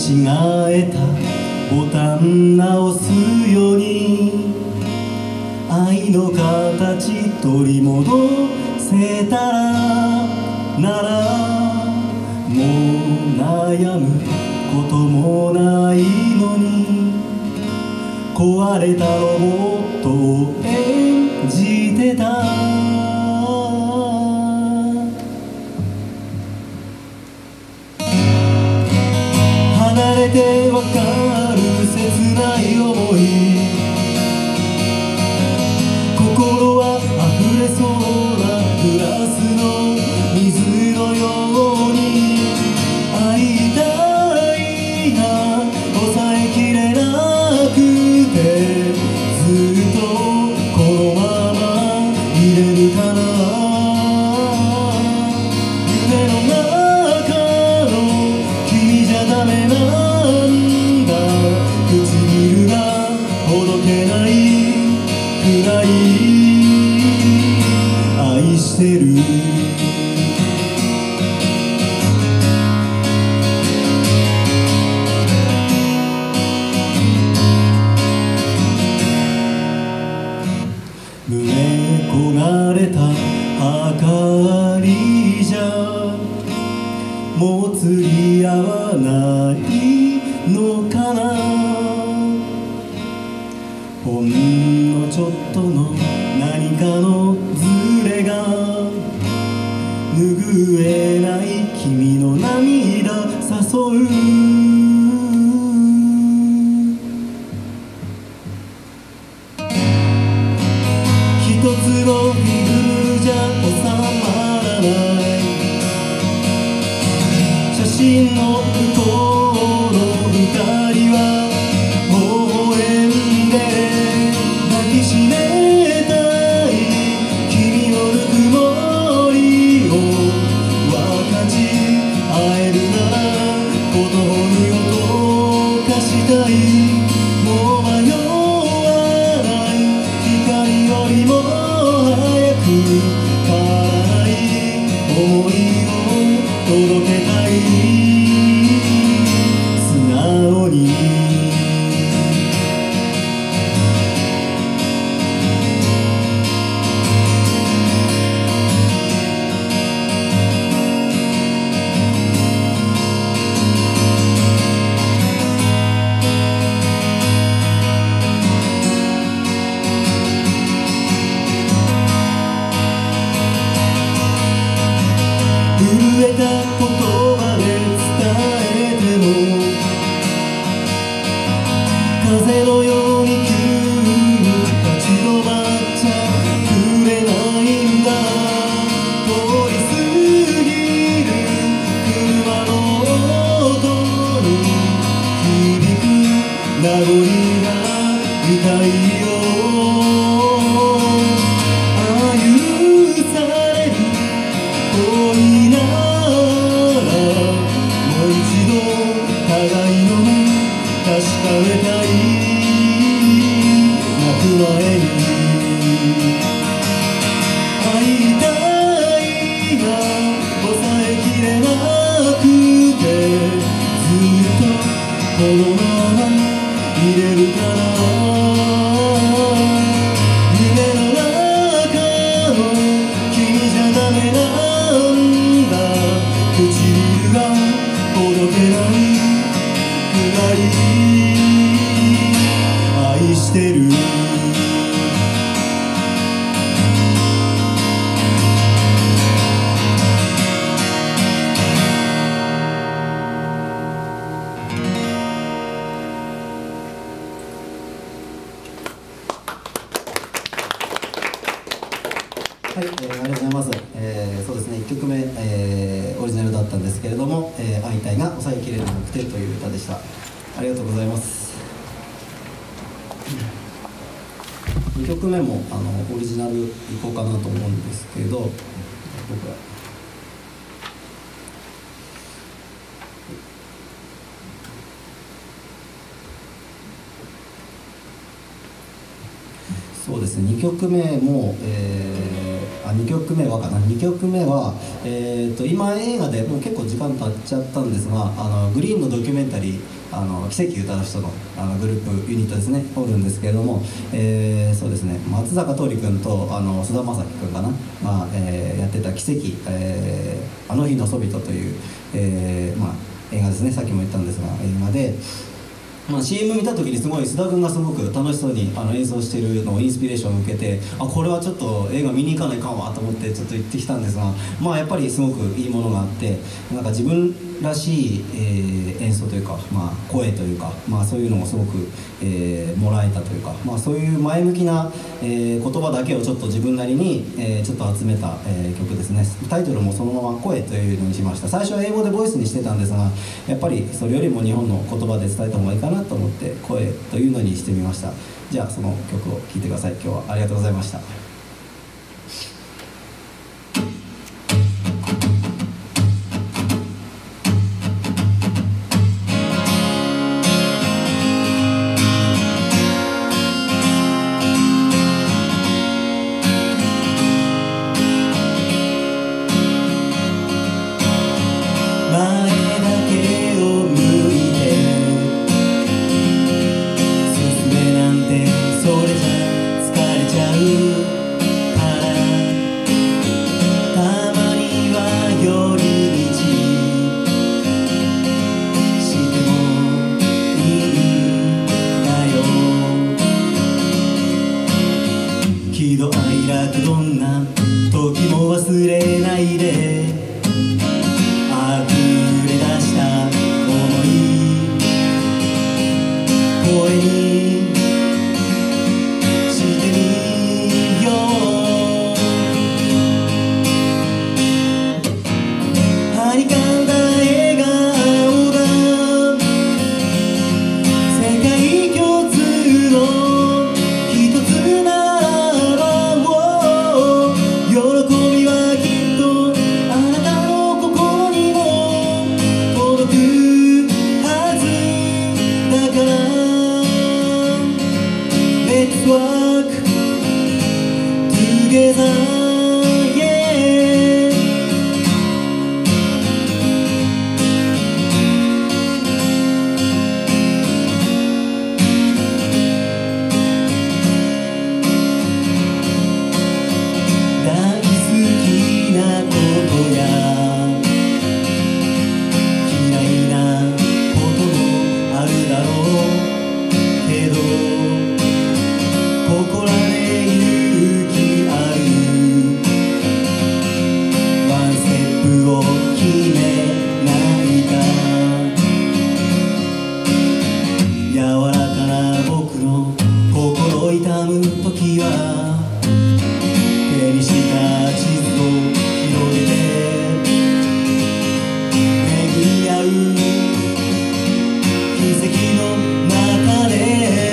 違えたボタン直すように愛の形取り戻せたらならもう悩むこともないのに壊れたロボットを演じてた離れてわかる切ない想い心は溢れそうなグラスの水のように会いたいが抑えきれなくてずっとこのままいれるかな夢の中の君じゃダメなんだ唇がほどけないくらい愛してる胸焦がれた明かりじゃもう釣り合わないのかなほんのちょっとの何かのズレが拭えない君の涙誘う一つのフィルムじゃ収まらない写真の向こうの二人は微笑んで抱きしめたい君のぬくもりを分かち合えるならこの想いを溶かしたいもう迷わない光よりも早く変わらない想いを届けたい素直に震えた言葉で伝えても風のように急に立ち止まっちゃくれないんだ通り過ぎる車の音に響く名残が痛いよ許される恋ならもう一度互いの目確かめたい泣く前に会いたいが抑えきれなくてずっとこのままいれるかな夢の中の君じゃダメなんだ唇がほどけないくらい愛してるはい、ありがとうございます。そうですね、1曲目、オリジナルだったんですけれども「会いたいが抑えきれなくて」という歌でした。ありがとうございます。2曲目もオリジナルいこうかなと思うんですけど、僕はそうですね、2曲目も、 2曲目はかな、2曲目は、今映画でもう結構時間経っちゃったんですが、グリーンのドキュメンタリー「奇跡歌う人の」グループユニットですね、おるんですけれども、そうですね、松坂桃李君と菅田将暉君かな、やってた「奇跡、あの日のソビト」という、映画ですね、さっきも言ったんですが映画で。CM 見た時にすごい須田君がすごく楽しそうに演奏しているのをインスピレーションを受けて、これはちょっと映画見に行かないかんわと思ってちょっと行ってきたんですが、やっぱりすごくいいものがあって、なんか自分らしい、演奏というか、声というか、そういうのをすごく、もらえたというか、そういう前向きな、言葉だけをちょっと自分なりに、ちょっと集めた、曲ですね。タイトルもそのまま「声」というのにしました。最初は英語でボイスにしてたんですが、やっぱりそれよりも日本の言葉で伝えた方がいいかなと思って「声」というのにしてみました。じゃあその曲を聴いてください。今日はありがとうございました。喜怒哀楽どんな時も忘れないで、溢れ出した想い声にしてみよう。はにかんだ笑顔が世界共通の一つなWork together, yeah. 大好きなことや嫌いなこともあるだろうけど、ここらで勇気あるワンステップを決めないか。柔らかな僕の心痛む時は手にした地図を広げて巡り合う奇跡の中で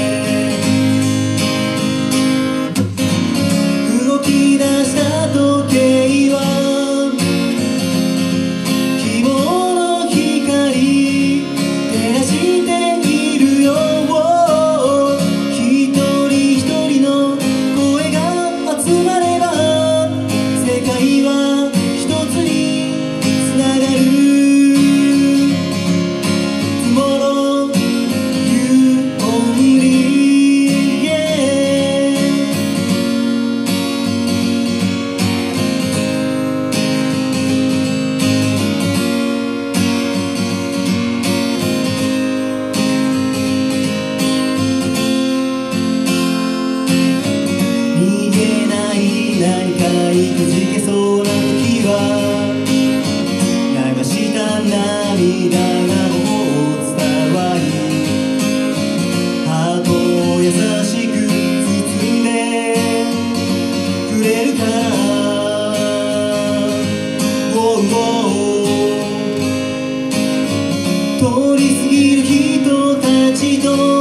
何かにくじけそうな時は流した涙がもう伝わり、ハートを優しく包んでくれるから、通り過ぎる人たちと